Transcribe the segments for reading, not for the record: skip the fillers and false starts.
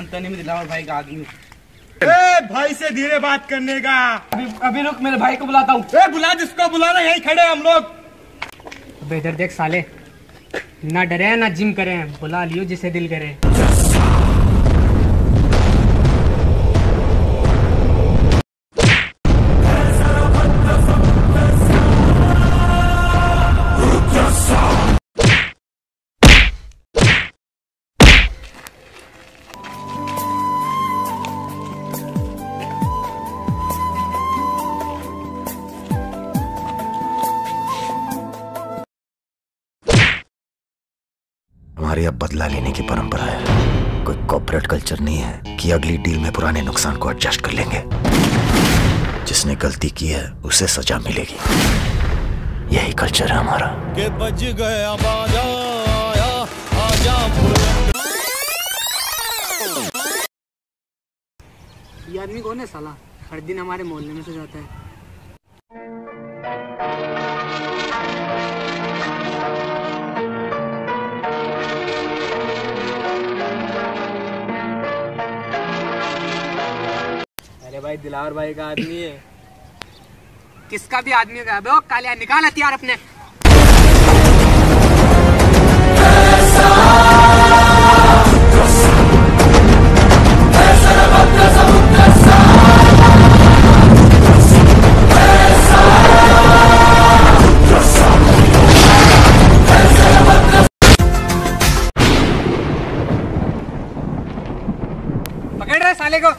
जानता नहीं मैं दिलावर भाई का आदमी हूँ। भाई से धीरे बात करने का। अभी रुक, मेरे भाई को बुलाता हूँ। बुला जिसको बुलाना, यहीं खड़े हम लोग। अबे इधर देख साले, ना डरे ना जिम करे, बुला लियो जिसे दिल करे। हमारी अब बदला लेने की परंपरा है। कोई कॉर्पोरेट कल्चर नहीं है कि अगली डील में पुराने नुकसान को एडजस्ट कर लेंगे। जिसने गलती की है उसे सजा मिलेगी, यही कल्चर है हमारा। के बज गया बाजा आया, आजा ये आदमी कौन है साला? हर दिन हमारे मोहल्ले में से जाता है। अरे भाई दिलावर भाई का आदमी है। किसका भी आदमी का? अबे ओ कालिया, निकाल हथियार अपने। पकड़ रहे साले को।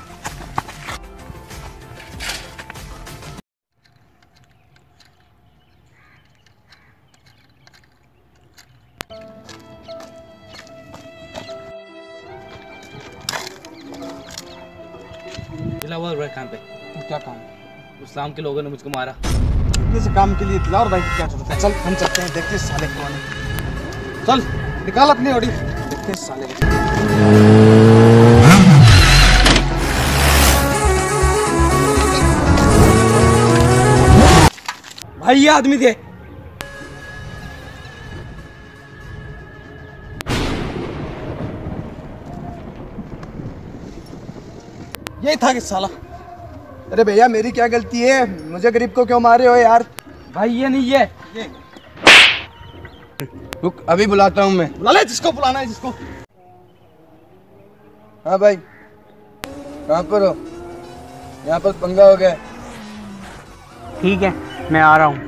दिलावर भाई कहाँ पे? क्या काम? इस्लाम के लोगों ने मुझको मारा। किस काम के लिए दिलावर भाई की क्या जरूरत है? चल हम चलते हैं, देखते साले कौन है। चल निकाल अपनी ऑडी, देखते साले को। भाई ये आदमी थे। यही था कि साला। अरे भैया मेरी क्या गलती है? मुझे गरीब को क्यों मारे हो यार? भाई ये नहीं है। रुक अभी बुलाता हूँ मैं। बुला ले जिसको बुलाना है, जिसको। हाँ भाई कहाँ पर हो? यहाँ पर पंगा हो गया। ठीक है मैं आ रहा हूँ।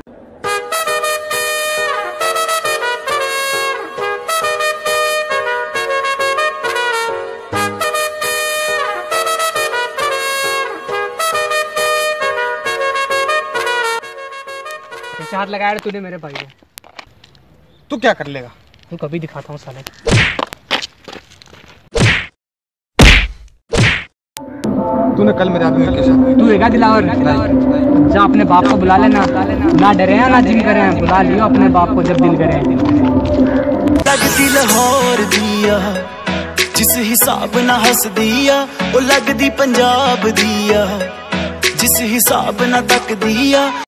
कैसे हाथ लगाया रे तूने मेरे भाई को? तू क्या कर लेगा? तू कभी दिखाता हूँ साले। तूने कल मेरे आदमी के साथ। तू हैगा दिलावर? जा अपने बाप को बुला लेना, ना डरे हैं ना जिम करे हैं, बुला लियो अपने बाप को जब दिल करे। लगदी लाहौर दिया जिस हिसाब ना हस दिया, ओ लगदी पंजाब दिया जिस हिसाब ना तक दिया।